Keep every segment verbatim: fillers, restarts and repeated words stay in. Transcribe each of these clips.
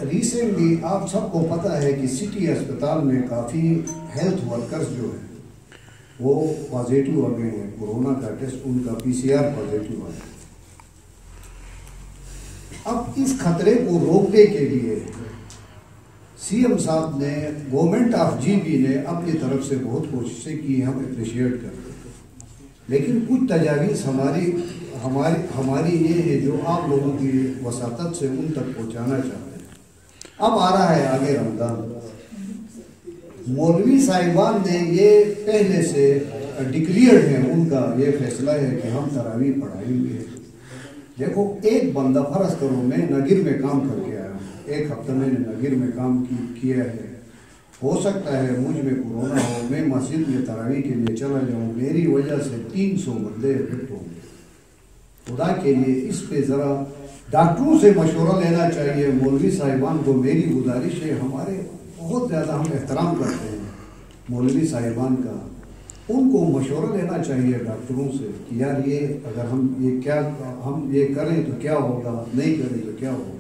Recently آپ سب کو پتہ ہے کہ سٹی اسپتال میں کافی ہیلتھ ورکرز جو ہیں وہ پازیٹیو آ گئے ہیں، کورونا کا ٹیسٹ ان کا پی سی آر پازیٹیو آ گیا۔ اب اس خطرے کو روکنے کے لیے سی ایم صاحب نے، گورنمنٹ آف جی بی نے اپنی طرف سے بہت کوششیں کی، ہم اپریشیٹ کرتے ہیں، لیکن کچھ تجاویز ہماری ہماری ہماری یہ ہے جو آپ لوگوں کی وساطت سے ان تک پہنچانا چاہتے ہیں۔ اب آ رہا ہے آگے رمضان، مولوی صاحبان نے یہ پہلے سے ڈکلیئرڈ ہے، ان کا یہ فیصلہ ہے کہ ہم تراویح پڑھائیں گے۔ دیکھو ایک بندہ، فرض کرو میں نگر میں کام کر کے آیا ہوں، ایک ہفتہ میں نے نگر میں کام کیا ہے، ہو سکتا ہے مجھ میں کورونا ہو، میں مسجد میں تراویح کے لیے چلا جاؤں، میری وجہ سے تین سو بندے افیکٹ ہوں گے۔ خدا کے لیے اس پہ ذرا ڈاکٹروں سے مشورہ لینا چاہیے۔ مولوی صاحبان کو میری گزارش ہے، ہمارے بہت زیادہ ہم احترام کرتے ہیں مولوی صاحبان کا، ان کو مشورہ لینا چاہیے ڈاکٹروں سے کہ یار یہ اگر ہم یہ کیا ہم یہ کریں تو کیا ہوگا، نہیں کریں تو کیا ہوگا۔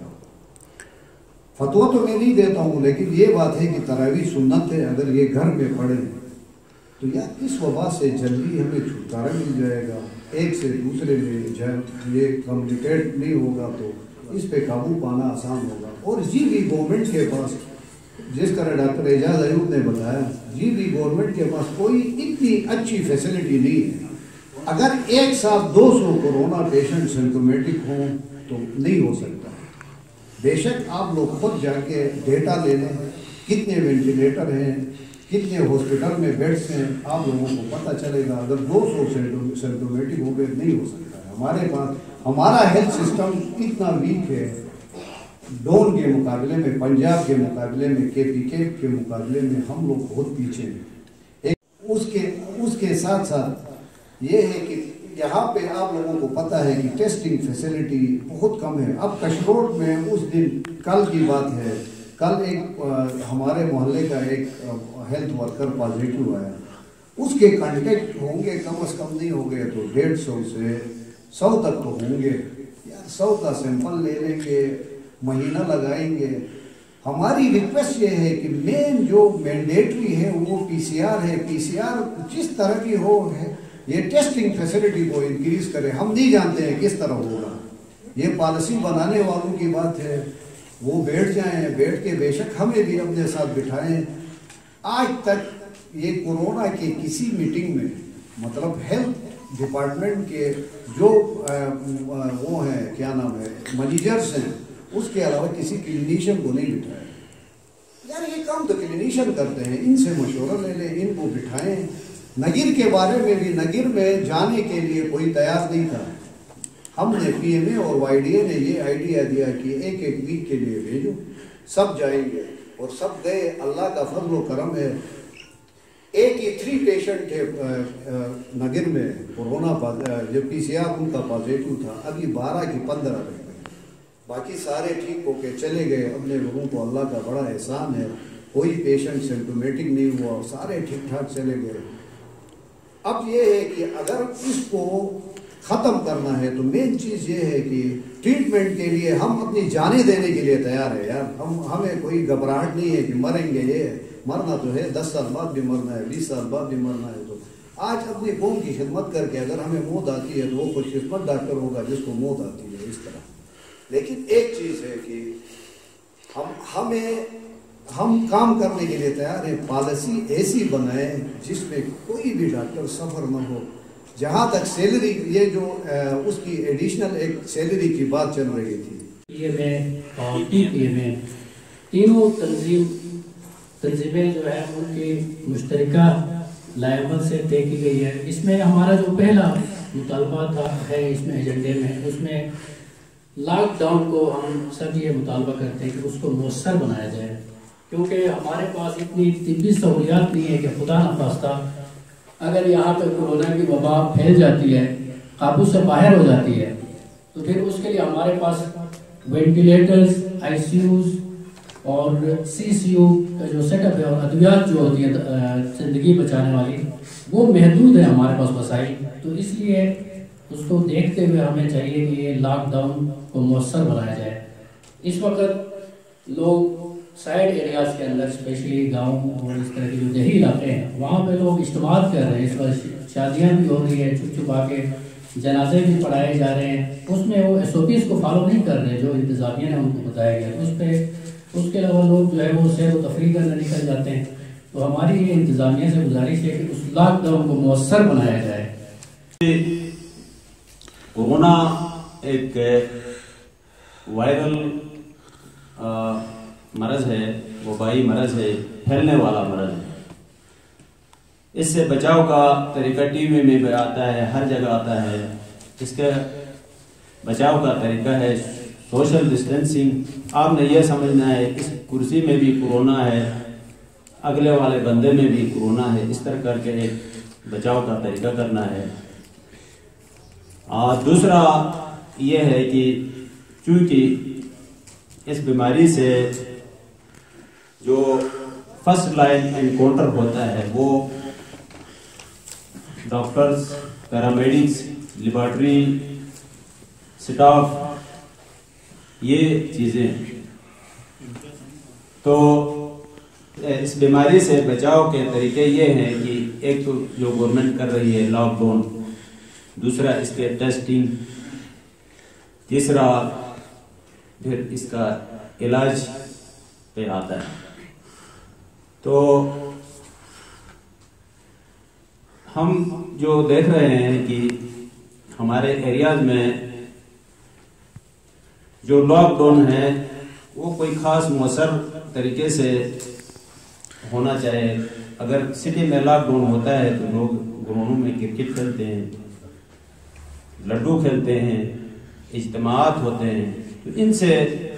فتویٰ تو میں نہیں دیتا ہوں، لیکن یہ بات ہے کہ تراویح سنت ہے، اگر یہ گھر میں پڑھیں تو یار اس وبا سے جلدی ہمیں چھٹکارا مل جائے گا، ایک سے دوسرے میں یہ کمیونیکیٹ نہیں ہوگا تو اس پہ قابو پانا آسان ہوگا۔ اور جی بھی گورنمنٹ کے پاس، جس طرح ڈاکٹر اعجاز ایوب نے بتایا، جی بھی گورنمنٹ کے پاس کوئی اتنی اچھی فیسلٹی نہیں ہے۔ اگر ایک ساتھ دو سو کورونا پیشنٹ سمپٹومیٹک ہوں تو نہیں ہو سکتا۔ بے شک آپ لوگ خود جا کے ڈیٹا لے لیں، کتنے وینٹیلیٹر ہیں، کتنے ہاسپٹل میں بیڈس ہیں، آپ لوگوں کو پتہ چلے گا۔ اگر دو سو سمپٹومیٹک ہو گئے نہیں ہو سکتا ہے۔ ہمارے پاس ہمارا ہیلتھ سسٹم اتنا ویک ہے، ڈون کے مقابلے میں، پنجاب کے مقابلے میں، کے پی کے کے مقابلے میں ہم لوگ بہت پیچھے ہیں۔ اس کے اس کے ساتھ ساتھ یہ ہے کہ یہاں پہ آپ لوگوں کو پتہ ہے کہ ٹیسٹنگ فیسلٹی بہت کم ہے۔ اب کشروٹ میں اس دن، کل کی بات ہے، کل ایک ہمارے محلے کا ایک ہیلتھ ورکر پازیٹیو آیا، اس کے کانٹیکٹ ہوں گے کم از کم نہیں ہو گئے تو ڈیڑھ سو سے سو تک تو ہوں گے۔ یار سو کا سیمپل لے لیں گے، مہینہ لگائیں گے۔ ہماری ریکویسٹ یہ ہے کہ مین جو مینڈیٹری ہے وہ پی سی آر ہے، پی سی آر جس طرح کی ہو ہے، یہ ٹیسٹنگ فیسلٹی کو انکریز کرے۔ ہم نہیں جانتے ہیں کس طرح ہوگا، یہ پالیسی بنانے والوں کی بات ہے، وہ بیٹھ جائیں، بیٹھ کے بے شک ہمیں بھی اپنے ساتھ بٹھائیں۔ آج تک یہ کورونا کے کسی میٹنگ میں، مطلب ہیلتھ ڈپارٹمنٹ کے جو وہ ہیں، کیا نام ہے، منیجرز ہیں، اس کے علاوہ کسی کلینیشین کو نہیں بٹھایا۔ یار یہ کام تو کلینیشین کرتے ہیں، ان سے مشورہ لے لیں، ان کو بٹھائیں۔ نگر کے بارے میں بھی، نگر میں جانے کے لیے کوئی تیار نہیں تھا، ہم نے پی ایم اے اور وائی ڈی اے نے یہ آئیڈیا دیا کہ ایک ایک ویک کے لیے بھیجو، سب جائیں گے، اور سب گئے۔ اللہ کا فضل و کرم ہے، ایک ہی تھری پیشنٹ تھے نگر میں کورونا، جو پی سی آر ان کا پازیٹیو تھا، ابھی بارہ کی پندرہ رہ گئے، باقی سارے ٹھیک ہو کے چلے گئے۔ اپنے لوگوں کو اللہ کا بڑا احسان ہے، کوئی پیشنٹ سمپٹومیٹک نہیں ہوا، سارے ٹھیک ٹھاک چلے گئے۔ اب یہ ہے کہ اگر اس کو ختم کرنا ہے تو مین چیز یہ ہے کہ ٹریٹمنٹ کے لیے ہم اپنی جانیں دینے کے لیے تیار ہیں۔ یار ہم ہمیں کوئی گھبراہٹ نہیں ہے کہ مریں گے، یہ مرنا تو ہے، دس سال بعد بھی مرنا ہے، بیس سال بعد بھی مرنا ہے۔ تو آج اپنی قوم کی خدمت کر کے اگر ہمیں موت آتی ہے تو وہ خوش قسمت ڈاکٹر ہوگا جس کو موت آتی ہے اس طرح۔ لیکن ایک چیز ہے کہ ہم ہمیں ہم کام کرنے کے لیے تیار ہیں، پالیسی ایسی بنائیں جس میں کوئی بھی ڈاکٹر سفر نہ ہو۔ جہاں تک سیلری، یہ جو اس کی ایڈیشنل ایک سیلری کی بات چل رہی تھی، پی ایم اے اور ٹی پی ایم اے تینوں تنظیم تنظیمیں جو ہے ان کی مشترکہ لائحہ سے طے کی گئی ہے۔ اس میں ہمارا جو پہلا مطالبہ تھا ہے اس میں ایجنڈے میں، اس میں لاک ڈاؤن کو ہم سب یہ مطالبہ کرتے ہیں کہ اس کو مؤثر بنایا جائے، کیونکہ ہمارے پاس اتنی طبی سہولیات نہیں ہے کہ خدا نخواستہ اگر یہاں پہ کورونا کی وبا پھیل جاتی ہے، قابو سے باہر ہو جاتی ہے، تو پھر اس کے لیے ہمارے پاس وینٹیلیٹرز، آئی سی یوز اور سی سی یو کا جو سیٹ اپ ہے اور ادویات جو ہوتی ہے زندگی بچانے والی، وہ محدود ہے ہمارے پاس وسائل۔ تو اس لیے اس کو دیکھتے ہوئے ہمیں چاہیے کہ یہ لاک ڈاؤن کو مؤثر بنایا جائے۔ اس وقت लोग साइड एरियाज के अंदर स्पेशली गांव और इस तरह के जो देही इलाके हैं वहाँ पे लोग इज्तिमात कर रहे हैं। इस वक्त शादियाँ भी हो रही है, छुप छुपा के जनाजे भी पढ़ाए जा रहे हैं, उसमें वो एस ओ पीज़ को फॉलो नहीं कर रहे जो इंतज़ामिया ने उनको बताया गया। उस पर उसके अलावा लोग जो है वो सैर व तफरीह करने निकल जाते हैं। तो हमारी ये इंतज़ामिया से गुजारिश है कि उस लॉकडाउन को मौसर बनाया जाए। कोरोना एक वायरल मरज है, वबाई मरज है, फैलने वाला मरज है। इससे बचाव का तरीका टीवी में भी आता है, हर जगह आता है। इसका बचाव का तरीका है सोशल डिस्टेंसिंग। आपने यह समझना है इस कुर्सी में भी कोरोना है, अगले वाले बंदे में भी कोरोना है, इस तरह करके एक बचाव का तरीका करना है। और दूसरा यह है कि चूंकि इस बीमारी से जो फर्स्ट लाइन एनकाउंटर होता है वो डॉक्टर्स, पैरामेडिक्स, लेबॉरेटरी स्टाफ, ये चीज़ें। तो इस बीमारी से बचाव के तरीके ये हैं कि एक तो जो गवर्नमेंट कर रही है लॉकडाउन, दूसरा इसके टेस्टिंग, तीसरा फिर इसका इलाज पे आता है। तो हम जो देख रहे हैं कि हमारे एरियाज में जो लॉकडाउन है वो कोई खास मौसर तरीके से होना चाहिए। अगर सिटी में लॉकडाउन होता है तो लोग ग्राउंडों में क्रिकेट खेलते हैं, लड्डू खेलते हैं, इज्तिमात होते हैं। तो इनसे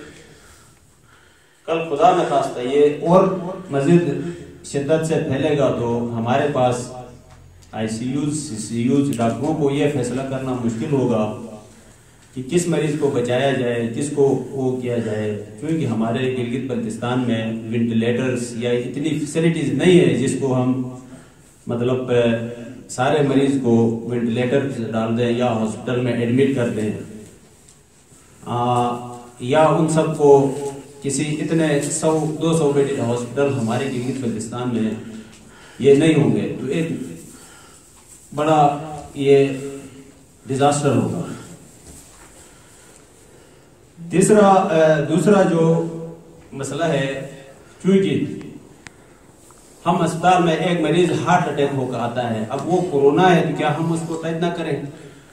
कल खुदा न खास्ता ये और मजीद शिद्दत से फैलेगा तो हमारे पास आईसीयूज, सीसीयूज, डॉक्टरों को ये फैसला करना मुश्किल होगा कि किस मरीज को बचाया जाए, किसको वो किया जाए। क्योंकि हमारे गिलगित बल्तिस्तान में वेंटिलेटर्स या इतनी फैसिलिटीज नहीं है जिसको हम मतलब सारे मरीज को वेंटिलेटर डाल दें या हॉस्पिटल में एडमिट कर दें, आ, या उन सबको किसी इतने सौ दो सौ बेड हॉस्पिटल हमारे गिलगित बल्तिस्तान में ये नहीं होंगे। तो एक बड़ा ये डिजास्टर होगा। तीसरा दूसरा जो मसला है, क्योंकि हम अस्पताल में एक मरीज हार्ट अटैक होकर आता है, अब वो कोरोना है तो क्या हम उसको टेस्ट ना करें?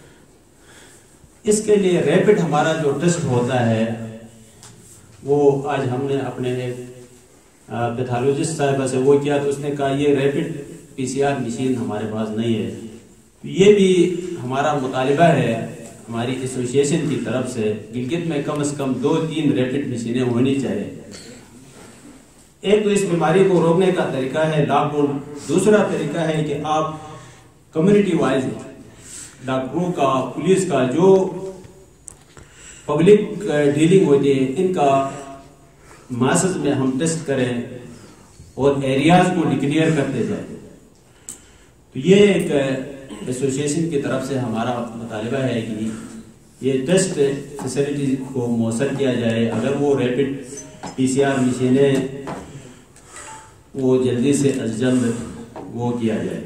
इसके लिए रैपिड हमारा जो टेस्ट होता है वो आज हमने अपने पैथोलॉजिस्ट साहिबा से वो किया तो उसने कहा ये रैपिड पीसीआर मशीन हमारे पास नहीं है। तो ये भी हमारा मुतालिबा है हमारी एसोसिएशन की तरफ से, गिलगित में कम से कम दो तीन रैपिड मशीनें होनी चाहिए। एक तो इस बीमारी को रोकने का तरीका है लॉकडाउन, दूसरा तरीका है कि आप कम्युनिटी वाइज डॉक्टरों का, पुलिस का, जो पब्लिक डीलिंग होती है, इनका मासेस में हम टेस्ट करें और एरियाज को डिक्लेयर करते जाए। तो ये एक एसोसिएशन की तरफ से हमारा मुतालिबा है कि ये टेस्ट फैसिलिटी को मौसर किया जाए। अगर वो रैपिड पीसीआर मशीनें वो जल्दी से अज जल्द वो किया जाए।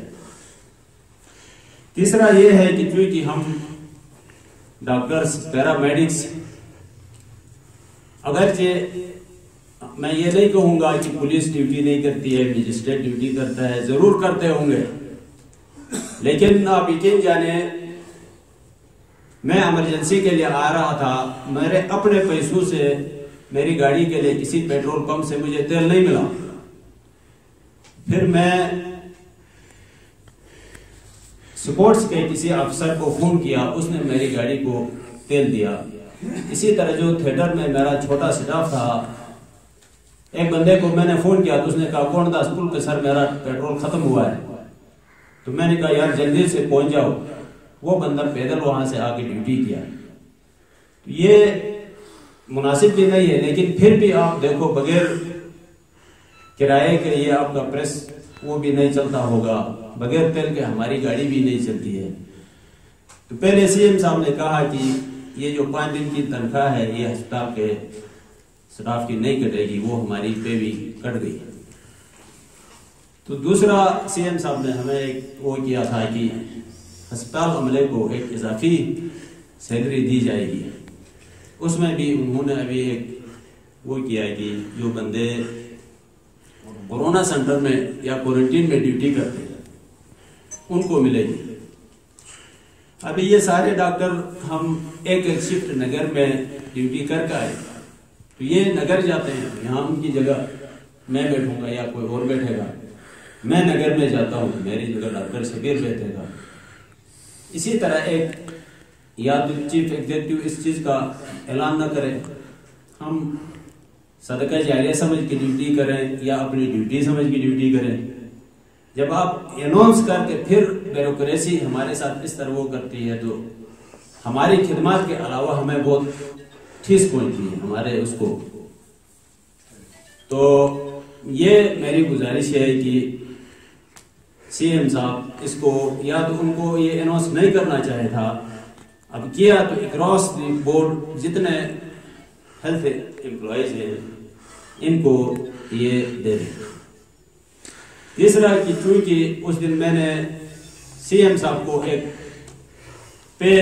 तीसरा ये है कि क्योंकि हम डॉक्टर्स, पैरामेडिक्स, अगरचे मैं ये नहीं कहूंगा कि पुलिस ड्यूटी नहीं करती है, मजिस्ट्रेट ड्यूटी करता है, जरूर करते होंगे, लेकिन आप यकीन जाने मैं इमरजेंसी के लिए आ रहा था, मेरे अपने पैसों से मेरी गाड़ी के लिए किसी पेट्रोल पंप से मुझे तेल नहीं मिला। फिर मैं स्पोर्ट्स के किसी अफसर को फोन किया, उसने मेरी गाड़ी को तेल दिया। इसी तरह जो थिएटर में मेरा छोटा स्टाफ था, एक बंदे को मैंने फोन किया तो उसने कहा कौन दास पुल पे सर मेरा पेट्रोल खत्म हुआ है। तो मैंने कहा यार जल्दी से पहुंच जाओ। वो बंदा पैदल वहां से आके ड्यूटी किया। तो ये मुनासिब भी नहीं है, लेकिन फिर भी आप देखो बगैर किराए के ये आपका प्रेस वो भी नहीं चलता होगा, बगैर तेल के हमारी गाड़ी भी नहीं चलती है। तो पहले सीएम साहब ने कहा कि ये जो पांच दिन की तनख्वाह है ये अस्पताल के سٹاف کی نہیں کٹے گی، وہ ہماری پے بھی کٹ گئی۔ تو دوسرا سی ایم صاحب نے ہمیں ایک وہ کیا تھا کہ ہسپتال عملے کو ایک اضافی سیلری دی جائے گی، اس میں بھی انہوں نے ابھی ایک وہ کیا ہے کہ جو بندے کورونا سینٹر میں یا کوارنٹین میں ڈیوٹی کرتے ہیں ان کو ملے گی۔ ابھی یہ سارے ڈاکٹر ہم ایک ایک شفٹ نگر میں ڈیوٹی کر کے آئے تو یہ نگر جاتے ہیں، یہاں ان کی جگہ میں بیٹھوں گا یا کوئی اور بیٹھے گا، میں نگر میں جاتا ہوں میری جگہ ڈاکٹر شبیر بیٹھے گا۔ اسی طرح ایک یا تو چیف ایگزیکٹو اس چیز کا اعلان نہ کرے، ہم صدقہ جاریہ سمجھ کے ڈیوٹی کریں یا اپنی ڈیوٹی سمجھ کے ڈیوٹی کریں۔ جب آپ اناؤنس کر کے پھر بیوروکریسی ہمارے ساتھ اس طرح وہ کرتی ہے تو ہماری خدمات کے علاوہ ہمیں بہت ٹھیس پہنچتی ہے ہمارے اس کو۔ تو یہ میری گزارش ہے کہ سی ایم صاحب اس کو یا تو ان کو یہ اناؤنس نہیں کرنا چاہے تھا، اب کیا تو اکراس دی بورڈ جتنے ہیلتھ امپلائیز ہیں ان کو یہ دے دیں۔ تیسرا کہ چونکہ اس دن میں نے سی ایم صاحب کو ایک پے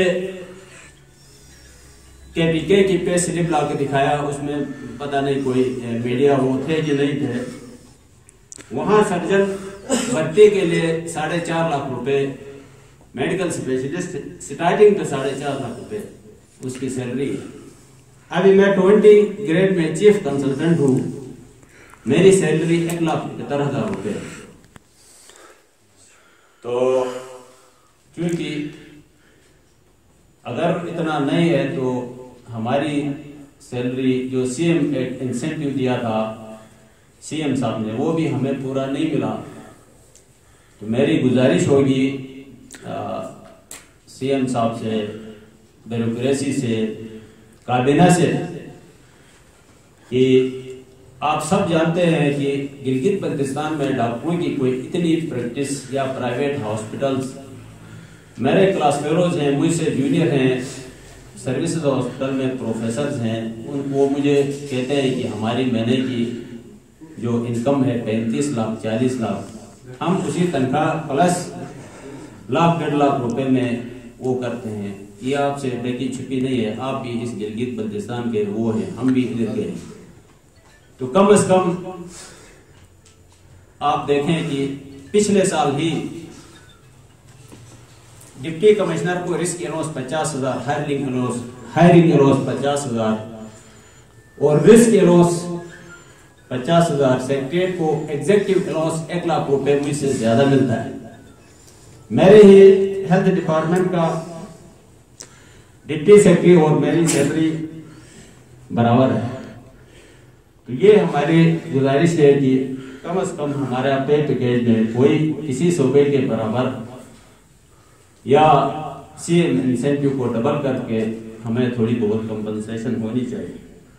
کے پی کے کی پے سلپ لا کے دکھایا، اس میں پتہ نہیں کوئی میڈیا وہ تھے کہ نہیں تھے، وہاں سرجن بھرتی کے لیے ساڑھے چار لاکھ روپے، میڈیکل اسپیشلسٹ سٹارٹنگ پہ ساڑھے چار لاکھ روپے اس کی سیلری ہے۔ ابھی میں ٹوینٹی گریڈ میں چیف کنسلٹنٹ ہوں، میری سیلری ایک لاکھ اکہتر ہزار روپے۔ تو کیونکہ اگر اتنا نہیں ہے تو ہماری سیلری جو سی ایم ایک انسینٹیو دیا تھا سی ایم صاحب نے وہ بھی ہمیں پورا نہیں ملا۔ تو میری گزارش ہوگی سی ایم صاحب سے، بیوروکریسی سے، کابینہ سے کہ آپ سب جانتے ہیں کہ گلگت بلتستان میں ڈاکٹروں کی کوئی اتنی پریکٹس یا پرائیویٹ ہاسپٹلز، میرے کلاس فیلوز ہیں، مجھ سے جونیئر ہیں، سروسز ہاسپٹل میں پروفیسرز ہیں، ان کو مجھے کہتے ہیں کہ ہماری مہینے کی جو انکم ہے پینتیس لاکھ چالیس لاکھ، ہم اسی تنخواہ پلس لاکھ ڈیڑھ لاکھ روپے میں وہ کرتے ہیں۔ یہ آپ سے ڈکی چھپی نہیں ہے، آپ بھی اس گلگت بلتستان کے وہ ہیں، ہم بھی ادھر کے ہیں۔ تو کم از کم آپ دیکھیں کہ پچھلے سال ہی ڈپٹی کمشنر کو رسک الونس پچاس ہزار، ہائرنگ الونس ہائرنگ الونس پچاس ہزار اور رسک الونس پچاس ہزار، سیکریٹریٹ کو ایگزیکٹو الونس ایک لاکھ روپے مجھ سے زیادہ ملتا ہے۔ میرے ہی ہیلتھ ڈپارٹمنٹ کا ڈپٹی سیکرٹری اور میری سیلری برابر ہے۔ تو یہ ہماری گزارش ہے کہ کم از کم ہمارا پے پیکیج میں کوئی کسی صوبے کے برابر یا سی ایم انسینٹیو کو ڈبل کر کے ہمیں تھوڑی بہت کمپنسیشن ہونی چاہیے۔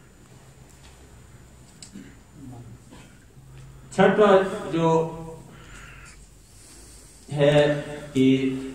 چھٹا جو ہے کہ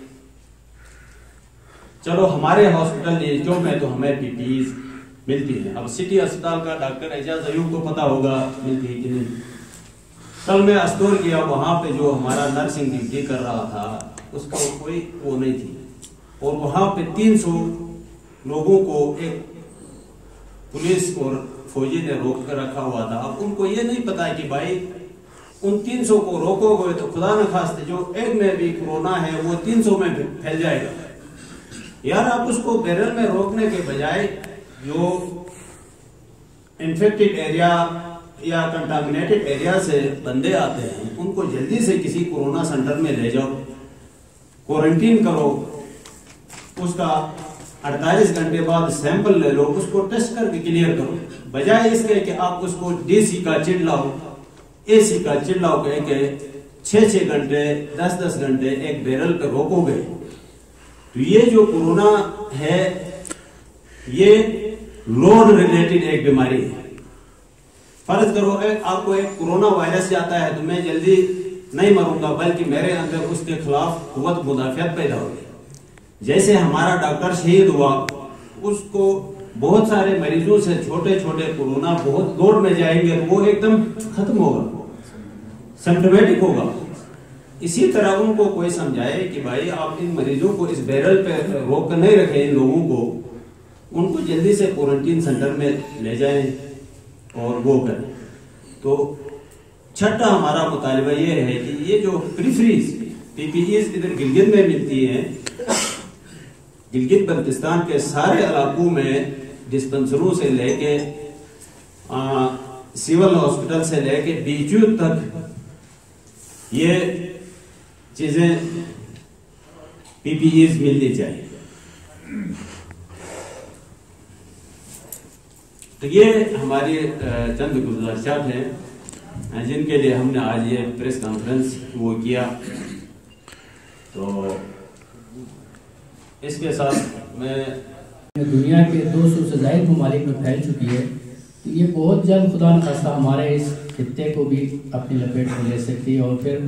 چلو ہمارے ہاسپٹل جو میں تو ہمیں پی پی ایز ملتی ہے، اب سٹی اسپتال کا ڈاکٹر اعجاز ایوب کو پتا ہوگا ملتی ہے کہ نہیں۔ کل میں اسٹور کیا، وہاں پہ جو ہمارا نرسنگ ڈیوٹی کر رہا تھا اس کو کوئی وہ نہیں تھی، اور وہاں پہ تین سو لوگوں کو ایک پولیس اور فوجی نے روک کر رکھا ہوا تھا۔ اب ان کو یہ نہیں پتا کہ بھائی ان تین سو کو روکو گے تو خدا نخواستہ جو ایک میں بھی کورونا ہے وہ تین سو میں پھیل جائے گا۔ یار آپ اس کو بیرل میں روکنے کے بجائے جو انفیکٹڈ ایریا یا کنٹامینیٹڈ ایریا سے بندے آتے ہیں ان کو جلدی سے کسی کورونا سینٹر میں لے جاؤ، کوارنٹین کرو، اس کا اڑتالیس گھنٹے بعد سیمپل لے لو، اس کو ٹیسٹ کر کے کلیئر کرو، بجائے اس کے کہ آپ اس کو ڈی سی کا چڑ لاؤ، اے سی کا چڑ لاؤ کہہ کے چھ چھ گھنٹے دس دس گھنٹے ایک بیرل پہ روکو گے۔ تو یہ جو کورونا ہے یہ لوڈ ریلیٹڈ ایک بیماری ہے۔ فرض کرو آپ کو ایک کورونا وائرس جاتا ہے تو میں جلدی نہیں مروں گا، بلکہ میرے اندر اس کے خلاف قوت مدافعت پیدا ہوگی۔ جیسے ہمارا ڈاکٹر شہید ہوا، اس کو بہت سارے مریضوں سے چھوٹے چھوٹے کورونا بہت لوڈ میں جائیں گے تو وہ ایک دم ختم ہوگا، سمپٹومیٹک ہوگا. اسی طرح ان کو کوئی سمجھائے کہ بھائی آپ ان مریضوں کو اس بیرل پہ روک کر نہیں رکھیں، ان لوگوں کو ان کو جلدی سے کوارنٹین سینٹر میں لے جائیں اور وہ کریں. تو چھٹا ہمارا مطالبہ یہ ہے کہ یہ جو پریفریز پی پی ایز ادھر گلگت میں ملتی ہیں، گلگت بلتستان کے سارے علاقوں میں ڈسپنسروں سے لے کے سیول ہاسپٹل سے لے کے بی ایچ یو تک یہ چیزیں پی پی ایز ملنی چاہیے. تو یہ ہماری چند گزارشات ہیں جن کے لیے ہم نے آج یہ پریس کانفرنس وہ کیا. تو اس کے ساتھ میں دنیا کے دو سو سے زائد ممالک میں پھیل چکی ہے، تو یہ بہت جلد خدا نخواستہ ہمارے اس خطے کو بھی اپنی لپیٹ میں لے سکتی ہے. اور پھر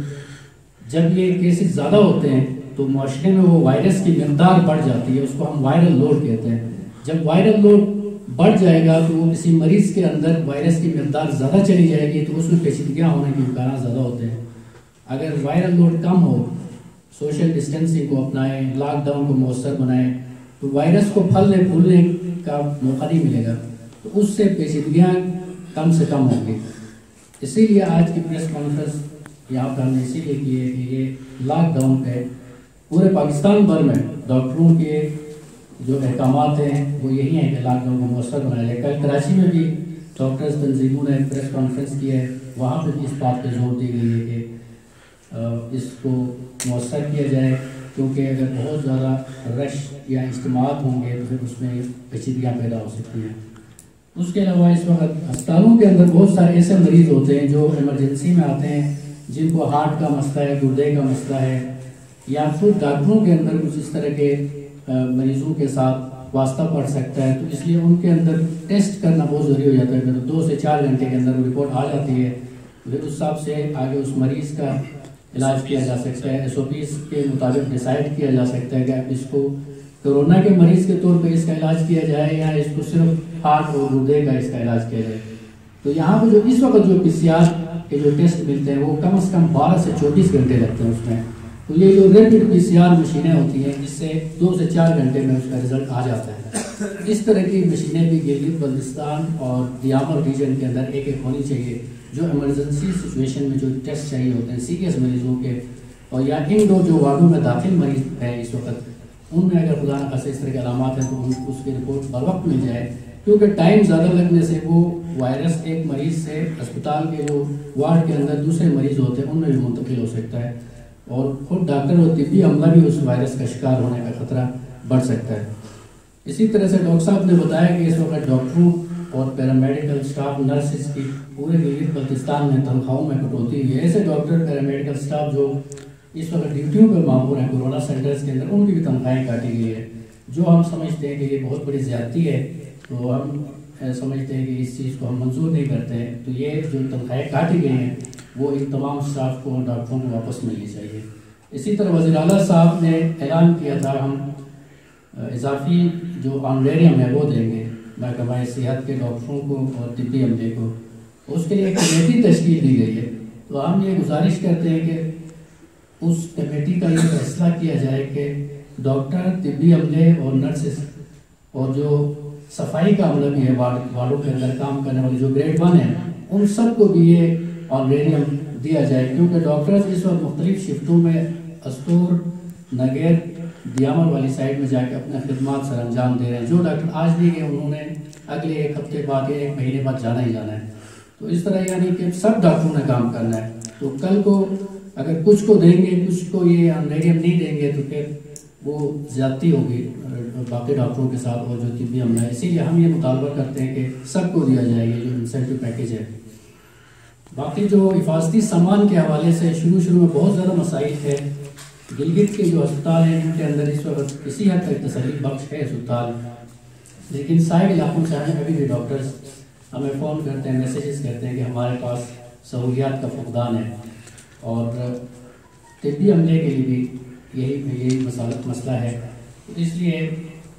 جب یہ کیسز زیادہ ہوتے ہیں تو معاشرے میں وہ وائرس کی مقدار بڑھ جاتی ہے، اس کو ہم وائرل لوڈ کہتے ہیں. جب وائرل لوڈ بڑھ جائے گا تو وہ کسی مریض کے اندر وائرس کی مقدار زیادہ چلی جائے گی تو اس میں پیچیدگیاں ہونے کے امکانات زیادہ ہوتے ہیں. اگر وائرل لوڈ کم ہو، سوشل ڈسٹینسنگ کو اپنائیں، لاک ڈاؤن کو مؤثر بنائیں، تو وائرس کو پھلنے پھولنے کا موقع نہیں ملے گا، تو اس سے پیچیدگیاں کم سے کم ہوں گی. اسی لیے آج کی پریس کانفرنس یہاں پر ہم نے اسی لیے کی ہے کہ یہ لاک ڈاؤن پہ پورے پاکستان بھر میں ڈاکٹروں کے جو احکامات ہیں وہ یہی ہیں کہ لاک ڈاؤن کو مؤثر بنایا جائے. کل کراچی میں بھی ڈاکٹرز تنظیموں نے پریس کانفرنس کی ہے، وہاں پہ بھی اس بات پہ زور دی گئی ہے کہ اس کو مؤثر کیا جائے، کیونکہ اگر بہت زیادہ رش یا اجتماعات ہوں گے تو پھر اس میں پیچیدگیاں پیدا ہو سکتی ہیں. اس کے علاوہ اس وقت ہسپتالوں کے اندر بہت سارے ایسے مریض ہوتے ہیں جو ایمرجنسی میں آتے ہیں، جن کو ہارٹ کا مسئلہ ہے، گردے کا مسئلہ ہے، یا پھر ڈاکٹروں کے اندر کچھ اس طرح کے مریضوں کے ساتھ واسطہ پڑ سکتا ہے. تو اس لیے ان کے اندر ٹیسٹ کرنا بہت ضروری ہو جاتا ہے. پھر دو سے چار گھنٹے کے اندر رپورٹ آ جاتی ہے، پھر اس حساب سے آگے اس مریض کا علاج کیا جا سکتا ہے. ایس او پیز کے مطابق ڈیسائیڈ کیا جا سکتا ہے کہ اس کو کرونا کے مریض کے طور پہ اس کا علاج کیا جائے یا اس کو صرف ہارٹ اور گردے کا اس کا علاج کیا جائے. تو یہاں پہ جو اس وقت جو پی سی آر کے جو ٹیسٹ ملتے ہیں وہ کم از کم بارہ سے چوبیس گھنٹے لگتے ہیں اس میں. تو یہ جو ریپڈ پی سی آر مشینیں ہوتی ہیں جس سے دو سے چار گھنٹے میں اس کا رزلٹ آ جاتا ہے. اس طرح کی مشینیں بھی گلگت بلتستان اور دیامر ریجن کے اندر ایک ایک ہونی چاہیے، جو ایمرجنسی سچویشن میں جو ٹیسٹ چاہیے ہوتے ہیں سیریس مریضوں کے، اور یا ان دو جو وارڈوں میں داخل مریض ہیں اس وقت، ان میں اگر خدا نخواستہ اس طرح کے علامات ہیں تو ان کو اس کی رپورٹ بر وقت مل جائے. کیونکہ ٹائم زیادہ لگنے سے وہ وائرس ایک مریض سے اسپتال کے جو وارڈ کے اندر دوسرے مریض ہوتے ہیں ان میں بھی منتقل ہو سکتا ہے، اور خود ڈاکٹر اور طبی عملہ بھی اس وائرس کا شکار ہونے کا خطرہ بڑھ سکتا ہے. اسی طرح سے ڈاکٹر صاحب نے بتایا کہ اس وقت ڈاکٹروں اور پیرامیڈیکل اسٹاف نرسز کی پورے گلگت بلتستان میں تنخواہوں میں کٹوتی ہوئی ہے. ایسے ڈاکٹر پیرامیڈیکل اسٹاف جو اس وقت ڈیوٹیوں پر معمور ہیں کورونا سینٹرز کے اندر، ان کی بھی تنخواہیں کاٹی گئی ہے، جو ہم سمجھتے ہیں کہ یہ بہت بڑی زیادتی ہے. تو ہم سمجھتے ہیں کہ اس چیز کو ہم منظور نہیں کرتے ہیں. تو یہ جو تنخواہیں کاٹی گئی ہیں وہ ان تمام اسٹاف کو اور ڈاکٹروں کو واپس ملنی چاہیے. اسی طرح وزیر اعلیٰ صاحب نے اعلان کیا تھا ہم اضافی جو آنریریم ہے وہ دیں گے محکمہ صحت کے ڈاکٹروں کو اور طبی عملے کو. اس کے لیے ایک کمیٹی تشکیل دی گئی ہے. تو ہم یہ گزارش کرتے ہیں کہ اس کمیٹی کا یہ فیصلہ کیا جائے کہ ڈاکٹر، طبی عملے اور نرسز اور جو صفائی کا عملہ بھی ہے وارڈوں کے اندر کام کرنے والے جو گریڈ ون ہیں، ان سب کو بھی یہ آنریریم دیا جائے. کیونکہ ڈاکٹرز اس وقت مختلف شفٹوں میں استور، نگر، دیامر والی سائڈ میں جا کے اپنے خدمات سر انجام دے رہے ہیں. جو ڈاکٹر آج نہیں گئے انہوں نے اگلے ایک ہفتے بعد یا ایک مہینے بعد جانا ہی جانا ہے. تو اس طرح یعنی کہ سب ڈاکٹروں نے کام کرنا ہے. تو کل کو اگر کچھ کو دیں گے کچھ کو یہ آنریریم نہیں دیں گے تو پھر وہ زیادتی ہوگی باقی ڈاکٹروں کے ساتھ اور جو طبی عملہ ہے. اسی لیے ہم یہ مطالبہ کرتے ہیں کہ سب کو دیا جائے یہ جو انسینٹیو پیکیج ہے. باقی جو حفاظتی سامان کے حوالے سے شروع شروع میں بہت زیادہ مسائل ہے. گلگت کے جو ہسپتال ہیں ان کے اندر اس وقت کسی حد تک تسلی بخش ہے اسپتال، لیکن سائڈ علاقوں سے ہمیں ابھی بھی ڈاکٹرز ہمیں فون کرتے ہیں، میسیجز کرتے ہیں کہ ہمارے پاس سہولیات کا فقدان ہے. اور طبی عملے کے لیے بھی یہی یہی مسالت مسئلہ ہے. تو اس لیے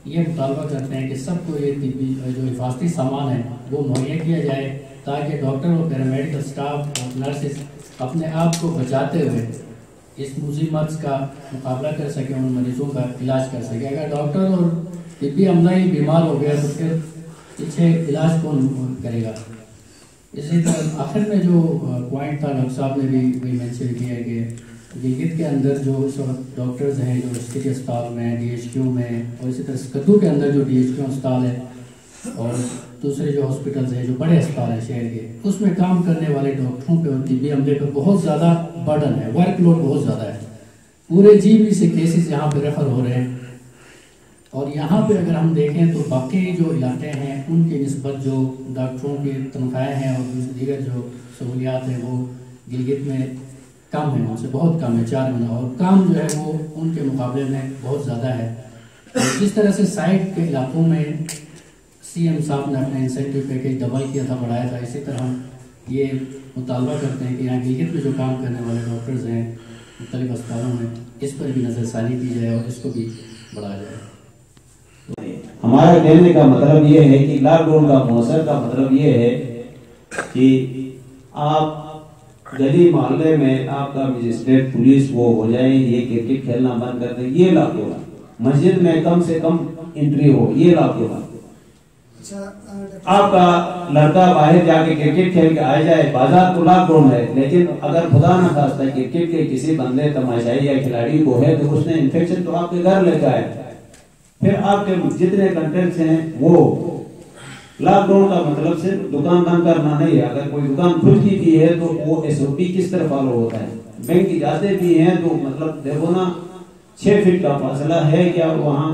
یہ مطالبہ کرتے ہیں کہ سب کو یہ طبی جو حفاظتی سامان ہے وہ مہیا کیا جائے تاکہ ڈاکٹر اور پیرامیڈیکل اسٹاف اور نرسز اپنے آپ کو بچاتے ہوئے اس موذی مرض کا مقابلہ کر سکیں، ان مریضوں کا علاج کر سکیں۔ اگر ڈاکٹر اور طبی عملہ ہی بیمار ہو گیا تو پھر پیچھے علاج کون کرے گا؟ اسی طرح آخر میں جو پوائنٹ تھا ڈاکٹر صاحب نے بھی وہی مینشن کیا ہے کہ گلگت کے اندر جو اس وقت ڈاکٹرز ہیں جو سٹی اسپتال میں، ڈی ایچ کیو میں، اور اسی طرح سکتو کے اندر جو ڈی ایچ کیو اسپتال ہے اور دوسرے جو ہاسپٹلز ہیں جو بڑے اسپتال ہیں شہر کے، اس میں کام کرنے والے ڈاکٹروں پہ اور طبی عملے پہ بہت زیادہ برڈن ہے، ورک لوڈ بہت زیادہ ہے۔ پورے جی بی سے کیسز یہاں پہ ریفر ہو رہے ہیں، اور یہاں پہ اگر ہم دیکھیں تو باقی جو علاقے ہیں ان کی نسبت جو ڈاکٹروں کی تنخواہیں ہیں اور دیگر جو سہولیات ہیں وہ گلگت میں کم ہے، ان سے بہت کم ہے، چار گنا، اور کام جو ہے وہ ان کے مقابلے میں بہت زیادہ ہے۔ جس طرح سے سائٹ کے علاقوں میں سی ایم صاحب نے اپنے انسینٹیو پیکیج ڈبل کیا تھا، بڑھایا تھا، اسی طرح ہم یہ مطالبہ کرتے ہیں کہ یہاں گلگت میں جو کام کرنے والے ڈاکٹرز ہیں مختلف اسپتالوں میں اس پر بھی نظر ثانی کی جائے اور اس کو بھی بڑھایا جائے۔ ہمارا کہنے کا مطلب یہ ہے کہ لاک ڈاؤن کا موثر کا مطلب یہ ہے کہ آپ گلی محلے میں آپ کا مجسٹریٹ پولیس وہ ہو جائیں، یہ کرکٹ کھیلنا بند کر دیں، یہ لاک ڈاؤن۔ مسجد میں کم سے کم انٹری ہو، یہ لاک ڈاؤن۔ آپ کا لڑکا باہر جا کے کرکٹ کھیل کے آ جائے، بازار تو لاک ڈاؤن ہے، لیکن اگر خدا نہ خواستہ کرکٹ کے کسی بندے تماشائی یا کھلاڑی کو ہے تو اس نے انفیکشن تو آپ کے گھر لے کے آئے، پھر آپ کے جتنے کنٹینٹس ہیں وہ لاک ڈاؤن کا مطلب صرف دکان بند کرنا نہیں ہے۔ اگر کوئی دکان کھلتی بھی ہے تو وہ ایس او پی کس طرح فالو ہوتا ہے، بینک کی جاتے بھی ہیں تو مطلب دیکھو نا چھ فٹ کا فاصلہ ہے کیا وہاں،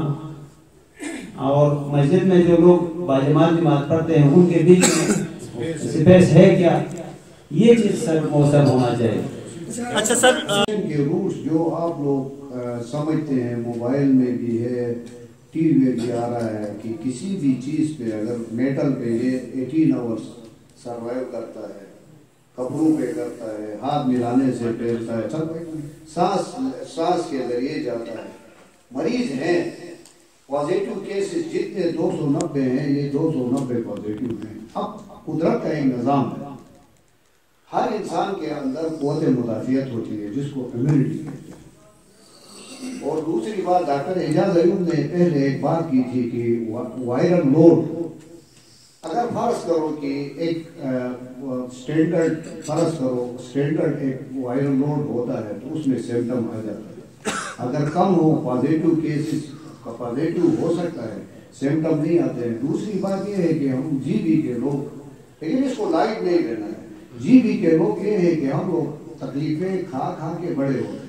اور مسجد میں جو لوگ باجماعت نماز پڑھتے ہیں ان کے بیچ میں سپیس ہے کیا، یہ چیز سر موثر ہونا چاہیے۔ اچھا سر، کے روٹس جو آپ لوگ سمجھتے ہیں، موبائل میں بھی ہے، ٹی وی میں بھی آ رہا ہے کہ کسی بھی چیز پہ اگر میٹل پہ یہ ایٹین آورس سروائیو کرتا ہے، کپڑوں پہ کرتا ہے، ہاتھ ملانے سے پھیلتا ہے، سانس سانس کے ذریعے جاتا ہے۔ مریض ہیں پازیٹیو کیسز جتنے دو سو نبے ہیں، یہ دو سو نبے پازیٹیو ہیں۔ اب قدرت کا ایک نظام ہے، ہر انسان کے اندر قوت مدافعت ہوتی ہے جس کو امیونٹی کہتے ہیں۔ اور دوسری بات ڈاکٹر اعجاز ایوب نے پہلے ایک بات کی تھی کہ وائرل لوڈ، اگر فرض کرو کہ ایک سٹینڈرڈ فرض کرو سٹینڈرڈ ایک وائرل لوڈ ہوتا ہے تو اس میں سمپٹم آ جاتا ہے، اگر کم ہو پازیٹیو کیسز کا پازیٹیو ہو سکتا ہے، سمپٹم نہیں آتے ہیں۔ دوسری بات یہ ہے کہ ہم جی بی کے لوگ، لیکن اس کو لائٹ نہیں لینا ہے، جی بی کے لوگ یہ ہے کہ ہم لوگ تکلیفیں کھا کھا کے بڑے ہوتے ہیں،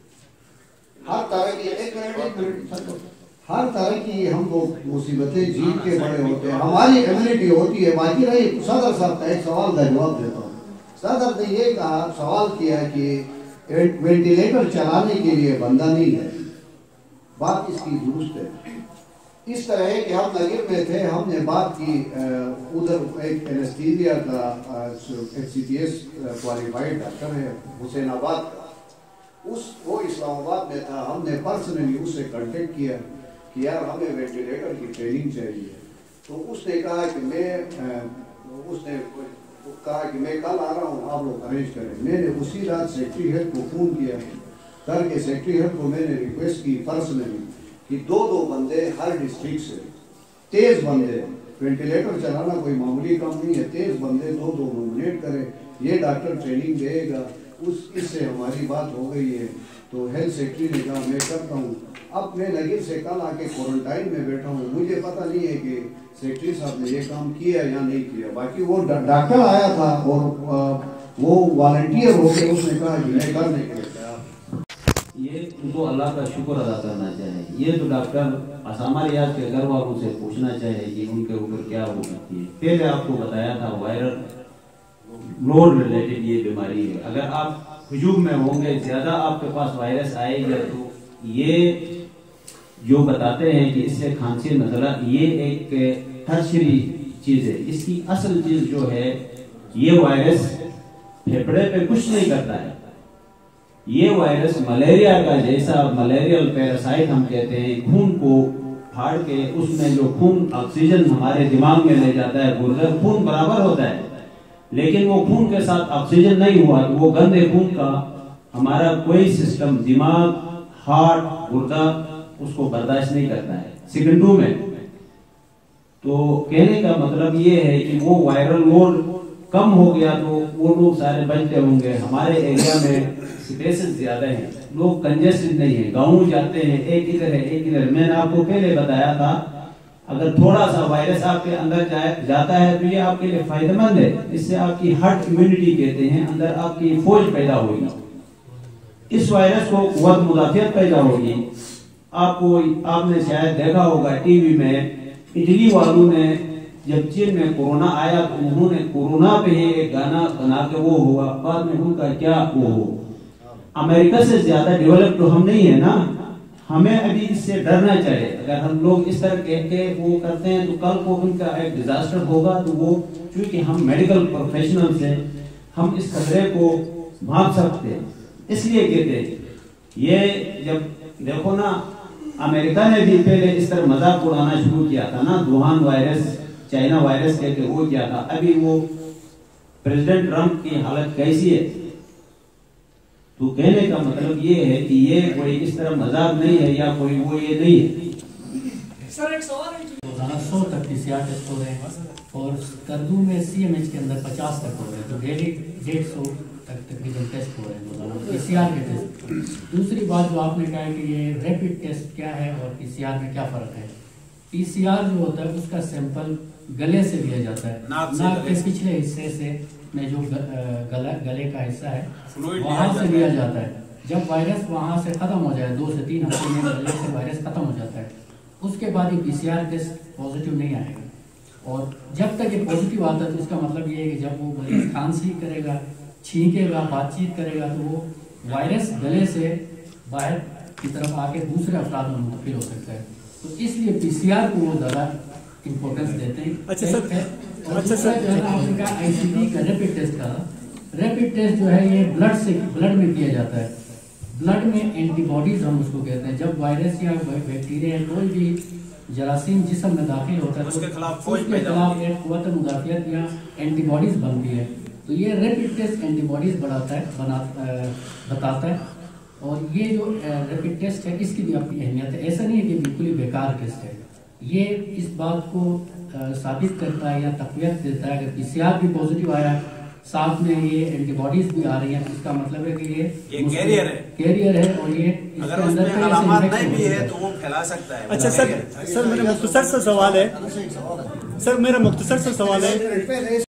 ہر طرح کی ایک منٹ ایک منٹ ہر طرح کی ہم لوگ مصیبتیں جیت کے بڑے ہوتے ہیں، ہماری امیونٹی ہوتی ہے۔ باقی رہی صدر صاحب کا ایک سوال کا جواب دیتا ہوں۔ صدر نے یہ کہا، سوال کیا کہ وینٹیلیٹر چلانے کے لیے بندہ نہیں ہے، بات اس کی درست ہے۔ اس طرح ہے کہ ہم نگر میں تھے، ہم نے بات کی ادھر ایک اینستھیزیا کا ایک C P S qualified doctor ہے حسین آباد کا، اس وہ اسلام آباد میں تھا، ہم نے پرسنلی اس سے کنٹیکٹ کیا کہ یار ہمیں وینٹیلیٹر کی ٹریننگ چاہیے، تو اس نے کہا کہ میں اس نے کہا کہ میں کل آ رہا ہوں، آپ لوگ ارینج کریں۔ میں نے اسی رات سیکٹری ہیڈ کو فون کیا کر کے سیکٹری ہیڈ کو میں نے ریکویسٹ کی پرسنلی کہ دو دو بندے ہر ڈسٹرکٹ سے، تیز بندے، وینٹیلیٹر چلانا کوئی معمولی کام نہیں ہے، تیز بندے دو دو نومینیٹ کرے، یہ ڈاکٹر ٹریننگ دے گا۔ اس اس سے ہماری بات ہو گئی ہے، تو ہیلتھ سیکٹری نے کہا میں کرتا ہوں۔ اب میں نگر سے کل آ کے کوارنٹائن میں بیٹھا ہوں، مجھے پتہ نہیں ہے کہ سیکٹری صاحب نے یہ کام کیا یا نہیں کیا۔ باقی وہ ڈاکٹر آیا تھا اور وہ والنٹیئر ہو کے اس نے کہا کہ میں کرنے کے لیے تیار۔ یہ ان کو اللہ کا شکر ادا کرنا چاہیے۔ یہ تو ڈاکٹر اسامہ ریاض کے گھر والوں سے پوچھنا چاہیے کہ ان کے اوپر کیا ہو سکتی ہے۔ پہلے آپ کو بتایا تھا وائرل لوڈ ریلیٹڈ یہ بیماری ہے، اگر آپ ہجوم میں ہوں گے، زیادہ آپ کے پاس وائرس آئے گا تو یہ جو بتاتے ہیں کہ اس سے کھانسی نزلہ، یہ ایک ٹرشری چیز ہے۔ اس کی اصل چیز جو ہے، یہ وائرس پھیپڑے پہ کچھ نہیں کرتا ہے، یہ وائرس ملیریا کا جیسا ملیریل پیراسائٹ ہم کہتے ہیں، خون کو ہارٹ کے اس میں جو خون آکسیجن ہمارے دماغ میں لے جاتا ہے گردے خون برابر ہوتا ہے، لیکن وہ خون کے ساتھ آکسیجن نہیں ہوا، وہ گندے خون کا ہمارا کوئی سسٹم دماغ ہارٹ گردہ اس کو برداشت نہیں کرتا ہے سیکنڈوں میں۔ تو کہنے کا مطلب یہ ہے کہ وہ وائرل لوڈ کم ہو گیا تو وہ لوگ سارے بچتے ہوں گے۔ ہمارے ایریا میں سپیسز زیادہ ہیں، لوگ کنجسٹڈ نہیں ہیں، گاؤں جاتے ہیں، ایک ادھر ہے ایک ادھر۔ میں نے آپ کو پہلے بتایا تھا اگر تھوڑا سا وائرس آپ کے اندر جاتا ہے تو یہ آپ کے لیے فائدہ مند ہے، اس سے آپ کی ہرٹ امیونٹی کہتے ہیں، اندر آپ کی فوج پیدا ہوگی، اس وائرس کو قوت مدافعت پیدا ہوگی۔ آپ کو آپ نے شاید دیکھا ہوگا ٹی وی میں اٹلی والوں نے جب چین میں کورونا آیا تو انہوں نے کورونا پہ ہی ایک گانا بنا کے وہ ہوا، بعد میں ان کا کیا وہ ہو۔ امریکہ سے زیادہ ڈیولپ تو ہم نہیں ہیں نا، ہمیں ابھی اس سے ڈرنا چاہیے۔ اگر ہم لوگ اس طرح کہہ کے وہ کرتے ہیں تو کل کو ان کا ایک ڈیزاسٹر ہوگا، تو وہ چونکہ ہم میڈیکل پروفیشنل ہیں ہم اس خطرے کو بھاگ سکتے ہیں، اس لیے کہتے ہیں۔ یہ جب دیکھو نا امریکہ نے بھی پہلے اس طرح مذاق اڑانا شروع کیا تھا نا، ووہان وائرس چائنا وائرس کہہ کے وہ کیا تھا، ابھی وہ پریزیڈنٹ ٹرمپ کی حالت کیسی ہے؟ تو کہنے کا مطلب یہ ہے کہ یہ کوئی اس طرح مذاق نہیں ہے یا کوئی وہ یہ نہیں ہے۔ سر ایک سوال ہے کہ روزانہ سو تک پی سی آر ٹیسٹ ہو رہے ہیں اور کردو میں سی ایم ایچ کے اندر پچاس تک ہو رہے ہیں، تو ڈیلی ڈیڑھ سو تک تقریباً ٹیسٹ ہو رہے ہیں روزانہ پی سی آر کے ٹیسٹ۔ دوسری بات جو آپ نے کہا کہ یہ ریپڈ ٹیسٹ کیا ہے اور پی سی آر میں کیا فرق ہے؟ پی سی آر جو ہوتا ہے اس کا سیمپل گلے سے لیا جاتا ہے، ناک کے پچھلے حصے سے میں جو گلے کا حصہ ہے وہاں سے لیا جاتا ہے۔ جب وائرس وہاں سے ختم ہو جائے، دو سے تین ہفتے میں گلے سے وائرس ختم ہو جاتا ہے، اس کے بعد یہ P C R test positive نہیں آئے گا۔ اور جب تک یہ پازیٹیو آتا ہے تو اس کا مطلب یہ ہے کہ جب وہ مریض کھانسی کرے گا، چھینکے گا، بات چیت کرے گا، تو وہ وائرس گلے سے باہر کی طرف آ کے دوسرے افراد میں منتقل ہو سکتا ہے۔ تو اس لیے پی سی آر کو وہ زیادہ امپورٹنس دیتے ہیں۔ اچھا سر، اچھا سر، جو ہے نا آپ نے کہا آئی سی ٹی کا ریپڈ ٹیسٹ کا، ریپڈ ٹیسٹ جو ہے یہ بلڈ سے بلڈ میں کیا جاتا ہے۔ بلڈ میں اینٹی باڈیز ہم اس کو کہتے ہیں، جب وائرس یا بیکٹیریا کوئی بھی جراثیم جسم میں داخل ہوتا ہے اس کے خلاف تو اس کے خلاف ایک قوت مدافعت یا اینٹی باڈیز بنتی ہے۔ تو یہ ریپڈ ٹیسٹ اینٹی باڈیز بڑھاتا ہے بنا بتاتا ہے، اور یہ جو ریپڈ ٹیسٹ ہے اس کی بھی اپنی اہمیت ہے۔ ایسا نہیں ہے کہ بالکل ہی بیکار ٹیسٹ ہے، یہ اس بات کو ثابت کرتا ہے یا تقویت دیتا ہے کہ پی سی آر بھی پازیٹیو آیا ہے، ساتھ میں یہ اینٹی باڈیز بھی آ رہی ہیں، اس کا مطلب ہے کہ یہ کیریئر ہے کیریئر ہے اور یہ اس کے اندر اگر علامات نہیں بھی ہے تو وہ پھیلا سکتا ہے۔ اچھا سر، سر میرا مختصر سا سوال ہے، سر میرا مختصر سا سوال ہے